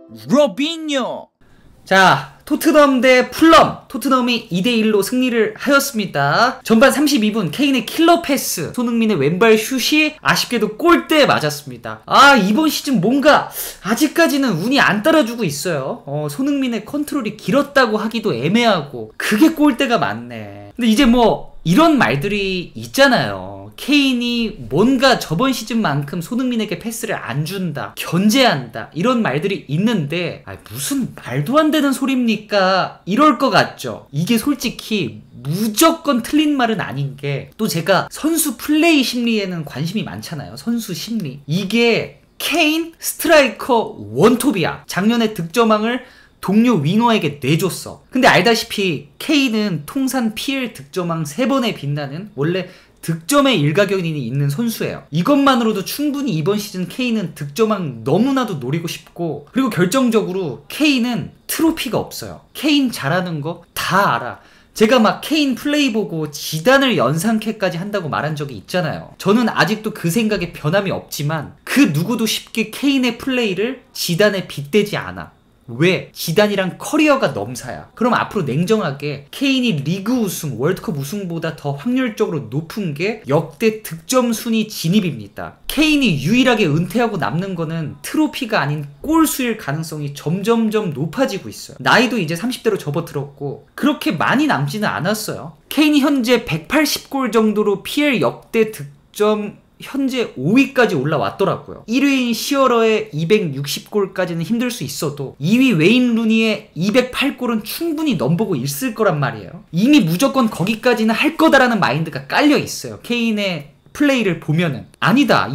로빈요. 자, 토트넘 대 풀럼. 토트넘이 2대1로 승리를 하였습니다. 전반 32분 케인의 킬러 패스, 손흥민의 왼발 슛이 아쉽게도 골대에 맞았습니다. 이번 시즌 뭔가 아직까지는 운이 안 따라주고 있어요. 손흥민의 컨트롤이 길었다고 하기도 애매하고 그게 골대가 맞네. 근데 이제 뭐 이런 말들이 있잖아요. 케인이 뭔가 저번 시즌만큼 손흥민에게 패스를 안 준다, 견제한다, 이런 말들이 있는데 무슨 말도 안 되는 소리입니까? 이럴 것 같죠? 이게 솔직히 무조건 틀린 말은 아닌 게, 또 제가 선수 플레이 심리에는 관심이 많잖아요. 선수 심리. 이게 케인 스트라이커 원톱이야. 작년에 득점왕을 동료 윙어에게 내줬어. 근데 알다시피 케인은 통산 PL 득점왕 3번에 빛나는 원래 득점의 일가견이 있는 선수예요. 이것만으로도 충분히 이번 시즌 케인은 득점왕 너무나도 노리고 싶고, 그리고 결정적으로 케인은 트로피가 없어요. 케인 잘하는 거 다 알아. 제가 막 케인 플레이 보고 지단을 연상케까지 한다고 말한 적이 있잖아요. 저는 아직도 그 생각에 변함이 없지만 그 누구도 쉽게 케인의 플레이를 지단에 빗대지 않아. 왜? 지단이랑 커리어가 넘사야. 그럼 앞으로 냉정하게 케인이 리그 우승, 월드컵 우승보다 더 확률적으로 높은 게 역대 득점 순위 진입입니다. 케인이 유일하게 은퇴하고 남는 거는 트로피가 아닌 골수일 가능성이 점점점 높아지고 있어요. 나이도 이제 30대로 접어들었고 그렇게 많이 남지는 않았어요. 케인이 현재 180골 정도로 PL 역대 득점 현재 5위까지 올라왔더라고요. 1위인 시어러의 260골까지는 힘들 수 있어도 2위 웨인 루니의 208골은 충분히 넘보고 있을 거란 말이에요. 이미 무조건 거기까지는 할 거다라는 마인드가 깔려 있어요. 케인의 플레이를 보면은 아니다,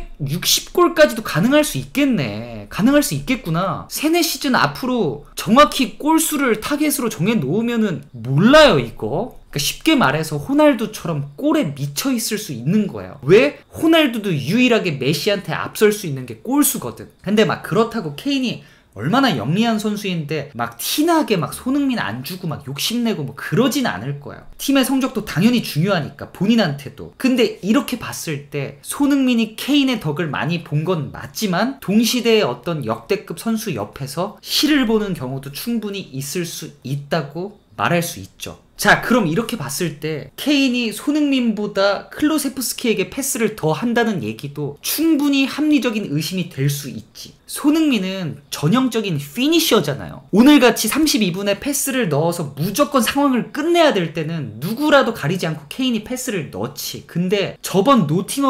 260골까지도 가능할 수 있겠네, 가능할 수 있겠구나. 3-4시즌 앞으로 정확히 골수를 타겟으로 정해 놓으면은 몰라요 이거. 그러니까 쉽게 말해서 호날두처럼 골에 미쳐 있을 수 있는 거예요. 왜? 호날두도 유일하게 메시한테 앞설 수 있는 게 골수거든. 근데 막 그렇다고 케인이 얼마나 영리한 선수인데 막 티나게 막 손흥민 안 주고 막 욕심내고 뭐 그러진 않을 거예요. 팀의 성적도 당연히 중요하니까, 본인한테도. 근데 이렇게 봤을 때 손흥민이 케인의 덕을 많이 본 건 맞지만 동시대의 어떤 역대급 선수 옆에서 실을 보는 경우도 충분히 있을 수 있다고 말할 수 있죠. 자, 그럼 이렇게 봤을 때 케인이 손흥민보다 클로세프스키에게 패스를 더 한다는 얘기도 충분히 합리적인 의심이 될 수 있지. 손흥민은 전형적인 피니셔잖아요. 오늘같이 32분에 패스를 넣어서 무조건 상황을 끝내야 될 때는 누구라도 가리지 않고 케인이 패스를 넣지. 근데 저번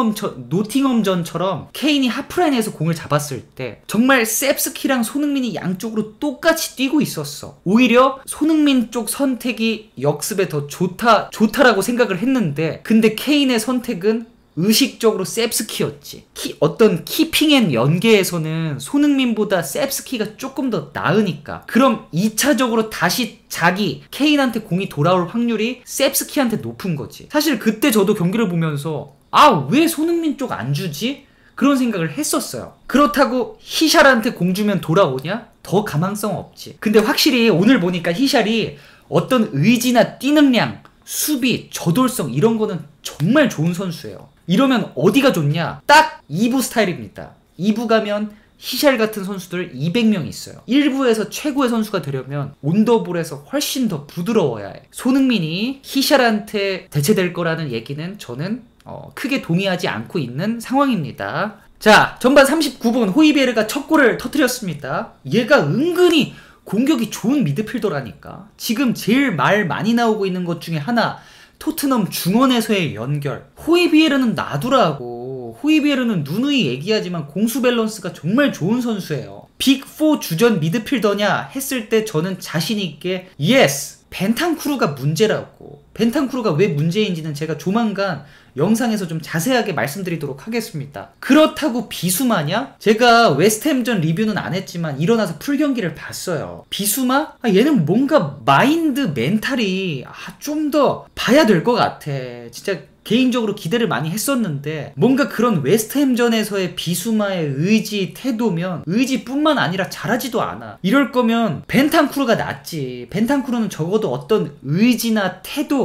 노팅엄전처럼 케인이 하프라인에서 공을 잡았을 때 정말 셉스키랑 손흥민이 양쪽으로 똑같이 뛰고 있었어. 오히려 손흥민 쪽 선택이 역습에 더 좋다라고 생각을 했는데, 근데 케인의 선택은 의식적으로 셉스키였지. 어떤 키핑 앤 연계에서는 손흥민보다 셉스키가 조금 더 나으니까, 그럼 2차적으로 다시 케인한테 공이 돌아올 확률이 셉스키한테 높은 거지. 사실 그때 저도 경기를 보면서 왜 손흥민 쪽 안 주지? 그런 생각을 했었어요. 그렇다고 히샬한테 공 주면 돌아오냐? 더 가망성 없지. 근데 확실히 오늘 보니까 히샬이 어떤 의지나 뛰능량, 수비, 저돌성 이런 거는 정말 좋은 선수예요. 이러면 어디가 좋냐? 딱 2부 스타일입니다. 2부 가면 히샬 같은 선수들 200명 있어요. 1부에서 최고의 선수가 되려면 온더볼에서 훨씬 더 부드러워야 해. 손흥민이 히샬한테 대체될 거라는 얘기는 저는 크게 동의하지 않고 있는 상황입니다. 자, 전반 39분 호이비에르가 첫 골을 터뜨렸습니다. 얘가 은근히 공격이 좋은 미드필더라니까. 지금 제일 말 많이 나오고 있는 것 중에 하나, 토트넘 중원에서의 연결. 호이비에르는 놔두라고. 호이비에르는 누누이 얘기하지만 공수 밸런스가 정말 좋은 선수예요. 빅4 주전 미드필더냐 했을 때 저는 자신있게 예스! 벤탄쿠르가 문제라고. 벤탄쿠르가 왜 문제인지는 제가 조만간 영상에서 좀 자세하게 말씀드리도록 하겠습니다. 그렇다고 비수마냐? 제가 웨스트햄전 리뷰는 안 했지만 일어나서 풀경기를 봤어요. 비수마? 얘는 뭔가 마인드, 멘탈이 좀 더 봐야 될 것 같아. 진짜 개인적으로 기대를 많이 했었는데, 뭔가 그런 웨스트햄전에서의 비수마의 의지, 태도면 의지뿐만 아니라 잘하지도 않아. 이럴 거면 벤탄쿠르가 낫지. 벤탄쿠르는 적어도 어떤 의지나 태도,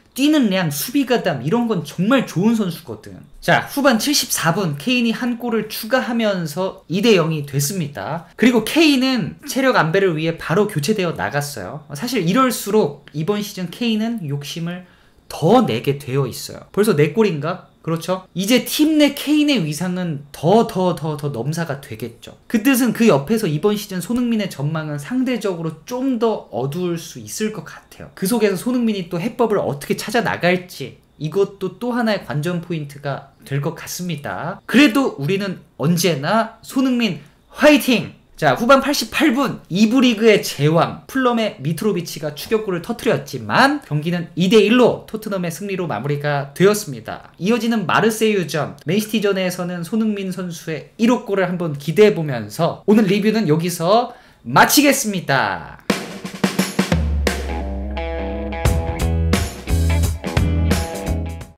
뛰는 량, 수비가담 이런 건 정말 좋은 선수거든. 자, 후반 74분 케인이 한 골을 추가하면서 2대0이 됐습니다. 그리고 케인은 체력 안배를 위해 바로 교체되어 나갔어요. 사실 이럴수록 이번 시즌 케인은 욕심을 더 내게 되어 있어요. 벌써 4골인가? 그렇죠? 이제 팀 내 케인의 위상은 더 넘사가 되겠죠. 그 뜻은 그 옆에서 이번 시즌 손흥민의 전망은 상대적으로 좀 더 어두울 수 있을 것 같아요. 그 속에서 손흥민이 또 해법을 어떻게 찾아 나갈지 이것도 또 하나의 관전 포인트가 될 것 같습니다. 그래도 우리는 언제나 손흥민 화이팅! 자, 후반 88분 2부 리그의 제왕 풀럼의 미트로비치가 추격골을 터뜨렸지만 경기는 2대1로 토트넘의 승리로 마무리가 되었습니다. 이어지는 마르세유전, 맨시티전에서는 손흥민 선수의 1호 골을 한번 기대해보면서 오늘 리뷰는 여기서 마치겠습니다.